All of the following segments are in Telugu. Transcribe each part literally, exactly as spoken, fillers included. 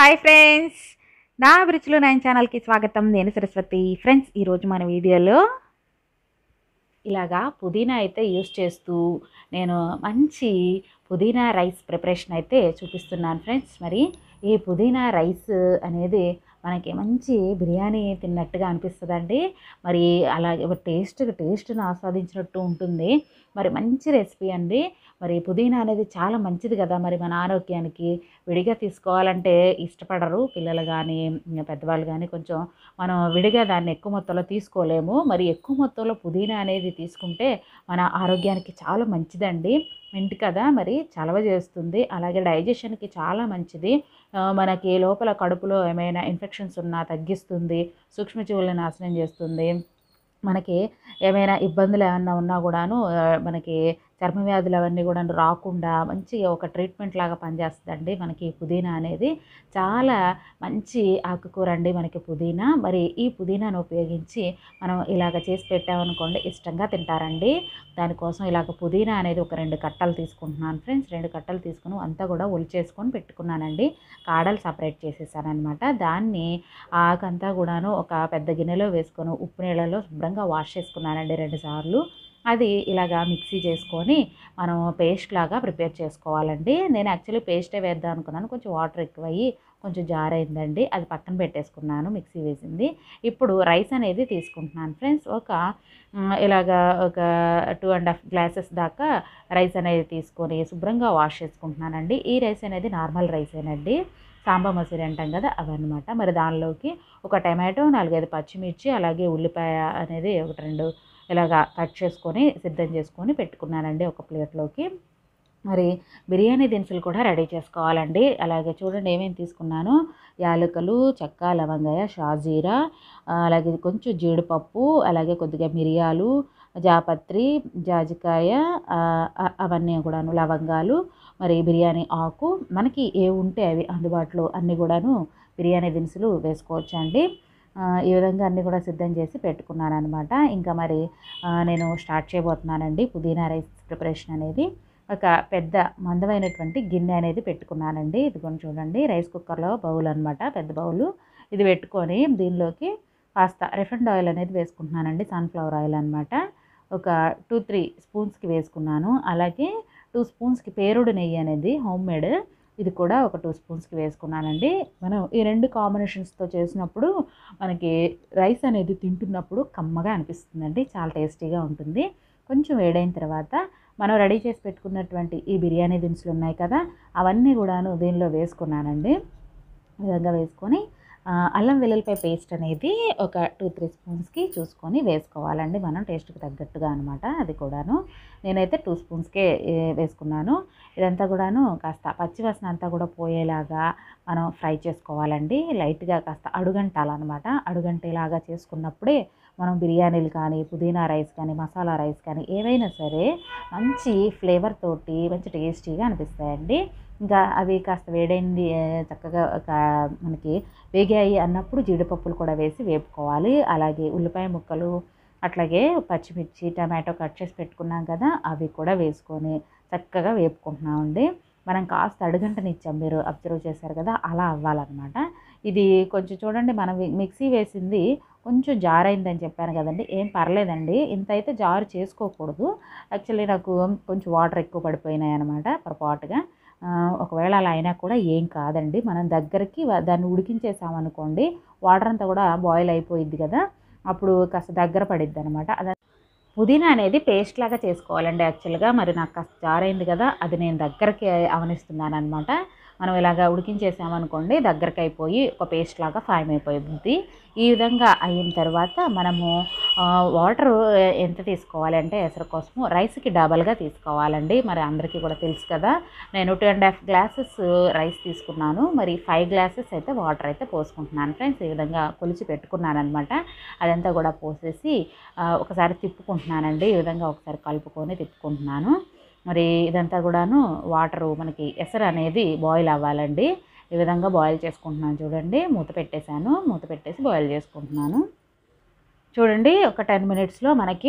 హాయ్ ఫ్రెండ్స్, నా అభిరుచులు నైన్ ఛానల్కి స్వాగతం. నేను సరస్వతి. ఫ్రెండ్స్, ఈరోజు మన వీడియోలో ఇలాగా పుదీనా అయితే యూస్ చేస్తూ నేను మంచి పుదీనా రైస్ ప్రిపరేషన్ అయితే చూపిస్తున్నాను ఫ్రెండ్స్. మరి ఈ పుదీనా రైస్ అనేది మనకి మంచి బిర్యానీ తిన్నట్టుగా అనిపిస్తుందండి. మరి అలాగే టేస్ట్ టేస్ట్ని ఆస్వాదించినట్టు ఉంటుంది. మరి మంచి రెసిపీ అండి. మరి పుదీనా అనేది చాలా మంచిది కదా. మరి మన ఆరోగ్యానికి విడిగా తీసుకోవాలంటే ఇష్టపడరు పిల్లలు కానీ పెద్దవాళ్ళు కానీ. కొంచెం మనం విడిగా దాన్ని ఎక్కువ మొత్తంలో తీసుకోలేము. మరి ఎక్కువ మొత్తంలో పుదీనా అనేది తీసుకుంటే మన ఆరోగ్యానికి చాలా మంచిదండి. మెంటి కదా, మరి చలవ చేస్తుంది. అలాగే డైజెషన్కి చాలా మంచిది. మనకి లోపల కడుపులో ఏమైనా ఇన్ఫెక్షన్స్ ఉన్నా తగ్గిస్తుంది. సూక్ష్మజీవులను నాశనం చేస్తుంది. మనకి ఏమైనా ఇబ్బందులు ఏమన్నా ఉన్నా కూడాను మనకి చర్మ వ్యాధులు అవన్నీ కూడా రాకుండా మంచి ఒక ట్రీట్మెంట్ లాగా పనిచేస్తుందండి మనకి పుదీనా అనేది. చాలా మంచి ఆకుకూర అండి మనకి పుదీనా. మరి ఈ పుదీనాను ఉపయోగించి మనం ఇలాగ చేసి పెట్టామనుకోండి ఇష్టంగా తింటారండి. దానికోసం ఇలాగ పుదీనా అనేది ఒక రెండు కట్టలు తీసుకుంటున్నాను ఫ్రెండ్స్. రెండు కట్టలు తీసుకుని అంతా కూడా ఒలిచేసుకొని పెట్టుకున్నానండి. కాడలు సపరేట్ చేసేసాను అనమాట. దాన్ని ఆకంతా కూడాను ఒక పెద్ద గిన్నెలో వేసుకొని ఉప్పు నీళ్ళలో శుభ్రంగా వాష్ చేసుకున్నానండి రెండు సార్లు. అది ఇలాగా మిక్సీ చేసుకొని మనం పేస్ట్ లాగా ప్రిపేర్ చేసుకోవాలండి. నేను యాక్చువల్లీ పేస్టే వేద్దాం అనుకున్నాను. కొంచెం వాటర్ ఎక్కువయ్యి కొంచెం జార్ అయిందండి. అది పక్కన పెట్టేసుకున్నాను మిక్సీ వేసింది. ఇప్పుడు రైస్ అనేది తీసుకుంటున్నాను ఫ్రెండ్స్. ఒక ఇలాగా ఒక టూ అండ్ హాఫ్ గ్లాసెస్ దాకా రైస్ అనేది తీసుకొని శుభ్రంగా వాష్ చేసుకుంటున్నానండి. ఈ రైస్ అనేది నార్మల్ రైసేనండి. సాంబా మసూరి అంటాం కదా, అవన్నమాట. మరి దానిలోకి ఒక టమాటో, నాలుగైదు పచ్చిమిర్చి, అలాగే ఉల్లిపాయ అనేది ఒకటి రెండు ఇలాగా కట్ చేసుకొని సిద్ధం చేసుకొని పెట్టుకున్నానండి ఒక ప్లేట్లోకి. మరి బిర్యానీ దినుసులు కూడా రెడీ చేసుకోవాలండి. అలాగే చూడండి ఏమేమి తీసుకున్నాను. యాలకులు, చెక్క, లవంగాయ, షాజీరా, అలాగే కొంచెం జీడిపప్పు, అలాగే కొద్దిగా మిరియాలు, జాపత్రి, జాజికాయ, అవన్నీ కూడాను, లవంగాలు, మరి బిర్యానీ ఆకు, మనకి ఏ ఉంటే అవి అందుబాటులో అన్నీ కూడాను బిర్యానీ దినుసులు వేసుకోవచ్చండి. ఈ విధంగా అన్నీ కూడా సిద్ధం చేసి పెట్టుకున్నాను అనమాట. ఇంకా మరి నేను స్టార్ట్ చేయబోతున్నానండి పుదీనా రైస్ ప్రిపరేషన్ అనేది. ఒక పెద్ద మందమైనటువంటి గిన్నె అనేది పెట్టుకున్నానండి. ఇది కొంచెం చూడండి, రైస్ కుక్కర్లో బౌల్ అనమాట, పెద్ద బౌలు. ఇది పెట్టుకొని దీనిలోకి కాస్త రిఫైండ్ ఆయిల్ అనేది వేసుకుంటున్నానండి. సన్ఫ్లవర్ ఆయిల్ అనమాట. ఒక టూ త్రీ స్పూన్స్కి వేసుకున్నాను. అలాగే టూ స్పూన్స్కి పేరుడు నెయ్యి అనేది హోమ్ మేడ్, ఇది కూడా ఒక టూ స్పూన్స్కి వేసుకున్నానండి. మనం ఈ రెండు కాంబినేషన్స్తో చేసినప్పుడు మనకి రైస్ అనేది తింటున్నప్పుడు కమ్మగా అనిపిస్తుందండి. చాలా టేస్టీగా ఉంటుంది. కొంచెం వేడైన తర్వాత మనం రెడీ చేసి పెట్టుకున్నటువంటి ఈ బిర్యానీ దినుసులు ఉన్నాయి కదా, అవన్నీ కూడాను దీనిలో వేసుకున్నానండి. ఈ విధంగా వేసుకొని అల్లం వెల్లుల్లిపాయ పేస్ట్ అనేది ఒక టూ త్రీ స్పూన్స్కి చూసుకొని వేసుకోవాలండి మనం టేస్ట్కి తగ్గట్టుగా అనమాట. అది కూడాను నేనైతే టూ స్పూన్స్కే వేసుకున్నాను. ఇదంతా కూడాను కాస్త పచ్చివాసన అంతా కూడా పోయేలాగా మనం ఫ్రై చేసుకోవాలండి. లైట్గా కాస్త అడుగంటాలన్నమాట. అడుగంటేలాగా చేసుకున్నప్పుడే మనం బిర్యానీలు కానీ, పుదీనా రైస్ కానీ, మసాలా రైస్ కానీ ఏవైనా సరే మంచి ఫ్లేవర్ తోటి మంచి టేస్టీగా అనిపిస్తాయండి. ఇంకా అవి కాస్త వేడైంది చక్కగా మనకి వేగాయి అన్నప్పుడు జీడిపప్పులు కూడా వేసి వేపుకోవాలి. అలాగే ఉల్లిపాయ ముక్కలు, అట్లాగే పచ్చిమిర్చి, టమాటో కట్ చేసి పెట్టుకున్నాం కదా, అవి కూడా వేసుకొని చక్కగా వేపుకుంటున్నామండి. మనం కాస్త అడుగంటనిచ్చాం, మీరు అబ్జర్వ్ చేశారు కదా, అలా అవ్వాలన్నమాట. ఇది కొంచెం చూడండి, మనం మిక్సీ వేసింది కొంచెం జార్ అయిందని చెప్పాను కదండి, ఏం పర్లేదండి. ఇంత అయితే జారు చేసుకోకూడదు. యాక్చువల్లీ నాకు కొంచెం వాటర్ ఎక్కువ పడిపోయినాయి అనమాట పొరపాటుగా. ఒకవేళ అలా అయినా కూడా ఏం కాదండి. మనం దగ్గరికి దాన్ని ఉడికించేసామనుకోండి, వాటర్ అంతా కూడా బాయిల్ అయిపోయిద్ది కదా, అప్పుడు కాస్త దగ్గర పడిద్ది అనమాట. అదే పుదీనా అనేది పేస్ట్ లాగా చేసుకోవాలండి యాక్చువల్గా. మరి నాకు కాస్త జారైంది కదా, అది నేను దగ్గరికి అవనిస్తున్నాను అనమాట. మనం ఇలాగ ఉడికించేసామనుకోండి దగ్గరికి అయిపోయి ఒక పేస్ట్ లాగా ఫామ్ అయిపోయింది. ఈ విధంగా అయిన తర్వాత మనము వాటర్ ఎంత తీసుకోవాలి అంటే ఎసరు కోసము రైస్కి డబల్గా తీసుకోవాలండి. మరి అందరికీ కూడా తెలుసు కదా, నేను two and half glasses rice తీసుకున్నాను. మరి ఫైవ్ గ్లాసెస్ అయితే వాటర్ అయితే పోసుకుంటున్నాను ఫ్రెండ్స్. ఈ విధంగా కొలిచి పెట్టుకున్నాను అనమాట. అదంతా కూడా పోసేసి ఒకసారి తిప్పుకుంటున్నానండి. ఈ విధంగా ఒకసారి కలుపుకొని తిప్పుకుంటున్నాను. మరి ఇదంతా కూడాను వాటరు మనకి ఎసరు అనేది బాయిల్ అవ్వాలండి. ఈ విధంగా బాయిల్ చేసుకుంటున్నాను చూడండి. మూత పెట్టేశాను. మూత పెట్టేసి బాయిల్ చేసుకుంటున్నాను చూడండి. ఒక టెన్ మినిట్స్లో మనకి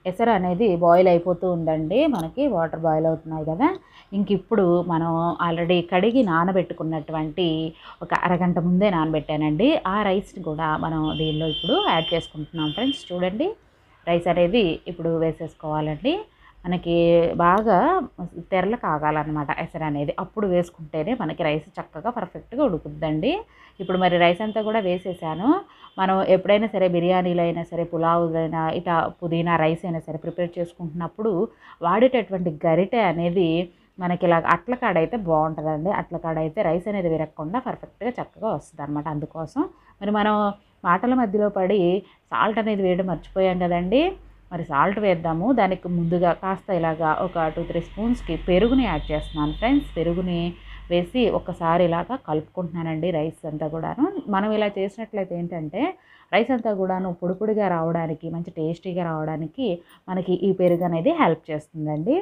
ఎసరు అనేది బాయిల్ అయిపోతూ ఉందండి. మనకి వాటర్ బాయిల్ అవుతున్నాయి కదా. ఇంక ఇప్పుడు మనం ఆల్రెడీ కడిగి నానబెట్టుకున్నటువంటి ఒక అరగంట ముందే నానబెట్టానండి. ఆ రైస్ని కూడా మనం దీనిలో ఇప్పుడు యాడ్ చేసుకుంటున్నాం ఫ్రెండ్స్. చూడండి, రైస్ అనేది ఇప్పుడు వేసేసుకోవాలండి. మనకి బాగా తెరలు కాగాలన్నమాట ఎసరు అనేది. అప్పుడు వేసుకుంటేనే మనకి రైస్ చక్కగా పర్ఫెక్ట్గా ఉడుకుద్దండి. ఇప్పుడు మరి రైస్ అంతా కూడా వేసేసాను. మనం ఎప్పుడైనా సరే బిర్యానీలో అయినా సరే, పులావులైనా, ఇట్లా పుదీనా రైస్ అయినా సరే ప్రిపేర్ చేసుకుంటున్నప్పుడు వాడేటటువంటి గరిటె అనేది మనకి ఇలా అట్ల కాడ అయితే బాగుంటుందండి. అట్ల కాడ అయితే రైస్ అనేది విరగకుండా పర్ఫెక్ట్గా చక్కగా వస్తుంది అనమాట. అందుకోసం మరి మనం మాటల మధ్యలో పడి సాల్ట్ అనేది వేయడం మర్చిపోయాం కదండి. మరి సాల్ట్ వేద్దాము. దానికి ముందుగా కాస్త ఇలాగా ఒక టూ త్రీ స్పూన్స్కి పెరుగుని యాడ్ చేస్తున్నాను ఫ్రెండ్స్. పెరుగుని వేసి ఒక్కసారి ఇలాగా కలుపుకుంటున్నానండి రైస్ అంతా కూడాను. మనం ఇలా చేసినట్లయితే ఏంటంటే రైస్ అంతా కూడాను పొడి పొడిగా రావడానికి, మంచి టేస్టీగా రావడానికి మనకి ఈ పెరుగు అనేది హెల్ప్ చేస్తుందండి.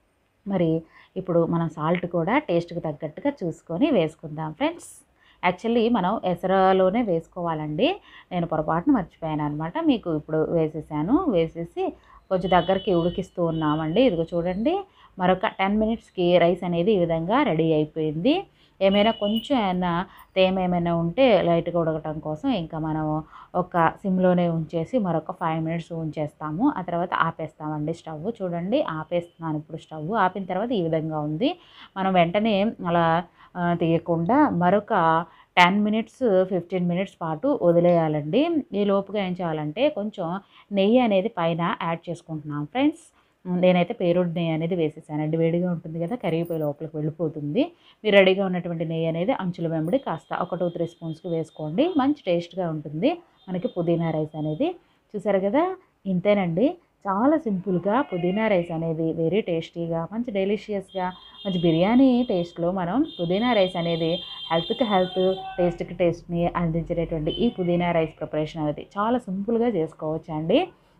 మరి ఇప్పుడు మనం సాల్ట్ కూడా టేస్ట్కి తగ్గట్టుగా చూసుకొని వేసుకుందాం ఫ్రెండ్స్. యాక్చువల్లీ మనం ఎసరలోనే వేసుకోవాలండి. నేను పొరపాటున మర్చిపోయాను అనమాట. మీకు ఇప్పుడు వేసేసాను. వేసేసి కొంచెం దగ్గరికి ఉడికిస్తూ ఉన్నామండి. ఇదిగో చూడండి, మరొక టెన్ మినిట్స్కి రైస్ అనేది ఈ విధంగా రెడీ అయిపోయింది. ఏమైనా కొంచెం ఏమైనా తేమ ఏమైనా ఉంటే లైట్గా ఉడకటం కోసం ఇంకా మనం ఒక సిమ్లోనే ఉంచేసి మరొక ఫైవ్ మినిట్స్ ఉంచేస్తాము. ఆ తర్వాత ఆపేస్తామండి స్టవ్. చూడండి, ఆపేస్తున్నాను ఇప్పుడు స్టవ్. ఆపిన తర్వాత ఈ విధంగా ఉంది. మనం వెంటనే అలా తీయకుండా మరొక టెన్ మినిట్స్ ఫిఫ్టీన్ మినిట్స్ పాటు వదిలేయాలండి. ఈ లోపుగా ఏం చేయాలంటే కొంచెం నెయ్యి అనేది పైన యాడ్ చేసుకుంటున్నాం ఫ్రెండ్స్. నేనైతే పేరుడు నెయ్యి అనేది వేసేసానండి. వేడిగా ఉంటుంది కదా, కరిగిపోయి లోపలికి వెళ్ళిపోతుంది. మీరు రెడీగా ఉన్నటువంటి నెయ్యి అనేది అంచుల వెంబడి కాస్త ఒక టూ త్రీ స్పూన్స్కి వేసుకోండి. మంచి టేస్ట్గా ఉంటుంది మనకి పుదీనా రైస్ అనేది. చూసారు కదా, ఇంతేనండి. చాలా సింపుల్గా పుదీనా రైస్ అనేది వెరీ టేస్టీగా, మంచి డెలిషియస్గా, మంచి బిర్యానీ టేస్ట్లో మనం పుదీనా రైస్ అనేది హెల్త్కి హెల్త్, టేస్ట్కి టేస్ట్ని అందించేటటువంటి ఈ పుదీనా రైస్ ప్రిపరేషన్ అనేది చాలా సింపుల్గా చేసుకోవచ్చు అండి.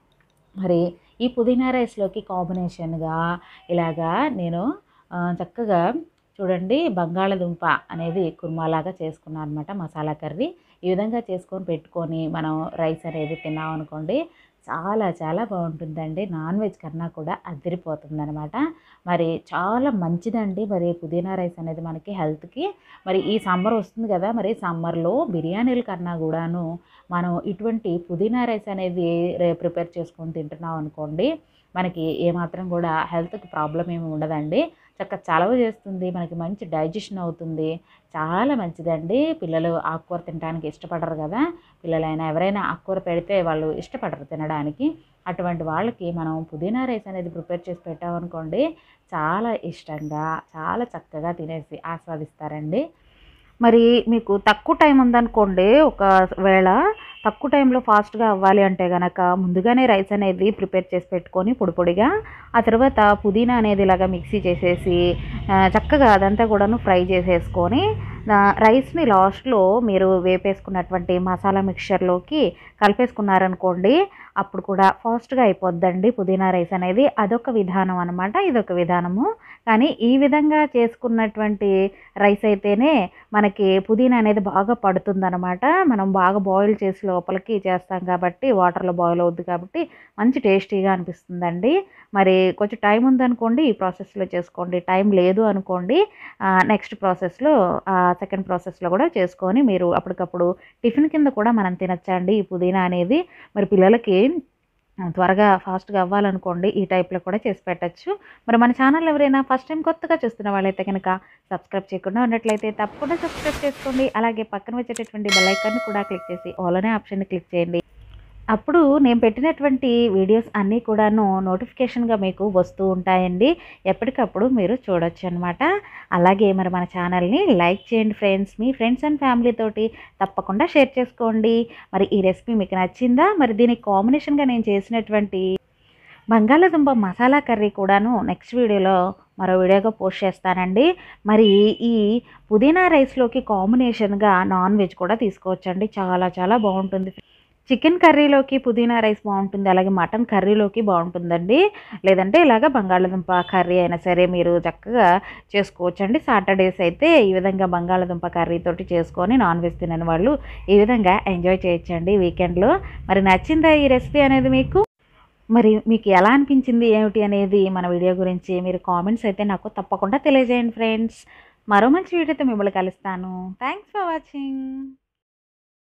మరి ఈ పుదీనా రైస్లోకి కాంబినేషన్గా ఇలాగా నేను చక్కగా చూడండి బంగాళదుంప అనేది కుర్మాలాగా చేసుకున్నాను అనమాట. మసాలా కర్రీ ఈ విధంగా చేసుకొని పెట్టుకొని మనం రైస్ అనేది తిన్నాం అనుకోండి, చాలా చాలా బాగుంటుందండి. నాన్ వెజ్ కన్నా కూడా అదిరిపోతుంది అనమాట. మరి చాలా మంచిదండి మరి పుదీనా రైస్ అనేది మనకి హెల్త్కి. మరి ఈ సమ్మర్ వస్తుంది కదా, మరి సమ్మర్లో బిర్యానీల కన్నా కూడాను మనం ఇటువంటి పుదీనా రైస్ అనేది ప్రిపేర్ చేసుకొని తింటున్నాం అనుకోండి, మనకి ఏమాత్రం కూడా హెల్త్కి ప్రాబ్లం ఏమి ఉండదండి. చక్కగా చలవ చేస్తుంది, మనకి మంచి డైజెషన్ అవుతుంది. చాలా మంచిదండి. పిల్లలు ఆకుకూర తినడానికి ఇష్టపడరు కదా, పిల్లలైనా ఎవరైనా ఆకుకూర పెడితే వాళ్ళు ఇష్టపడరు తినడానికి. అటువంటి వాళ్ళకి మనం పుదీనా రైస్ అనేది ప్రిపేర్ చేసి పెట్టామనుకోండి, చాలా ఇష్టంగా చాలా చక్కగా తినేసి ఆస్వాదిస్తారండి. మరి మీకు తక్కువ టైం ఉందనుకోండి, ఒకవేళ తక్కువ టైంలో ఫాస్ట్గా అవ్వాలి అంటే కనుక ముందుగానే రైస్ అనేది ప్రిపేర్ చేసి పెట్టుకొని పొడి పొడిగా, ఆ తర్వాత పుదీనా అనేది ఇలాగ మిక్సీ చేసేసి చక్కగా అదంతా కూడాను ఫ్రై చేసేసుకొని రైస్ని లాస్ట్లో మీరు వేపేసుకున్నటువంటి మసాలా మిక్చర్లోకి కలిపేసుకున్నారనుకోండి, అప్పుడు కూడా ఫాస్ట్గా అయిపోద్దండి పుదీనా రైస్ అనేది. అదొక విధానం అనమాట, ఇదొక విధానము. కానీ ఈ విధంగా చేసుకున్నటువంటి రైస్ అయితేనే మనకి పుదీనా అనేది బాగా పడుతుందనమాట. మనం బాగా బాయిల్ చేసి లోపలికి చేస్తాం కాబట్టి, వాటర్లో బాయిల్ అవుద్ది కాబట్టి మంచి టేస్టీగా అనిపిస్తుందండి. మరి కొంచెం టైం ఉందనుకోండి ఈ ప్రాసెస్లో చేసుకోండి, టైం లేదు అనుకోండి నెక్స్ట్ ప్రాసెస్లో సెకండ్ ప్రాసెస్లో కూడా చేసుకొని మీరు అప్పటికప్పుడు టిఫిన్ కింద కూడా మనం తినచ్చండి ఈ పుదీనా అనేది. మరి పిల్లలకి త్వరగా ఫాస్ట్గా అవ్వాలనుకోండి ఈ టైప్లో కూడా చేసి పెట్టచ్చు. మరి మన ఛానల్ ఎవరైనా ఫస్ట్ టైం కొత్తగా చూస్తున్న వాళ్ళైతే కనుక సబ్స్క్రైబ్ చేయకుండా ఉన్నట్లయితే తప్పకుండా సబ్స్క్రైబ్ చేసుకోండి. అలాగే పక్కన వచ్చేటటువంటి బెల్ ఐకాన్ని కూడా క్లిక్ చేసి ఆల్ అనే ఆప్షన్ని క్లిక్ చేయండి. అప్పుడు నేను పెట్టినటువంటి వీడియోస్ అన్నీ కూడాను నోటిఫికేషన్గా మీకు వస్తూ ఉంటాయండి. ఎప్పటికప్పుడు మీరు చూడొచ్చు అనమాట. అలాగే మరి మన ఛానల్ని లైక్ చేయండి ఫ్రెండ్స్. మీ ఫ్రెండ్స్ అండ్ ఫ్యామిలీ తోటి తప్పకుండా షేర్ చేసుకోండి. మరి ఈ రెసిపీ మీకు నచ్చిందా? మరి దీనికి కాంబినేషన్గా నేను చేసినటువంటి బంగాళదుంప మసాలా కర్రీ కూడాను నెక్స్ట్ వీడియోలో మరో వీడియోగా పోస్ట్ చేస్తానండి. మరి ఈ పుదీనా రైస్లోకి కాంబినేషన్గా నాన్ వెజ్ కూడా తీసుకోవచ్చండి, చాలా చాలా బాగుంటుంది. చికెన్ కర్రీలోకి పుదీనా రైస్ బాగుంటుంది, అలాగే మటన్ కర్రీలోకి బాగుంటుందండి. లేదంటే ఇలాగ బంగాళదుంప కర్రీ అయినా సరే మీరు చక్కగా చేసుకోవచ్చండి. సాటర్డేస్ అయితే ఈ విధంగా బంగాళదుంప కర్రీతోటి చేసుకొని నాన్ వెజ్ తినని వాళ్ళు ఈ విధంగా ఎంజాయ్ చేయొచ్చండి వీకెండ్లో. మరి నచ్చిందా ఈ రెసిపీ అనేది మీకు? మరి మీకు ఎలా అనిపించింది ఏమిటి అనేది మన వీడియో గురించి మీరు కామెంట్స్ అయితే నాకు తప్పకుండా తెలియజేయండి ఫ్రెండ్స్. మరో మంచి వీడియోతో మిమ్మల్ని కలుస్తాను. Thanks for watching.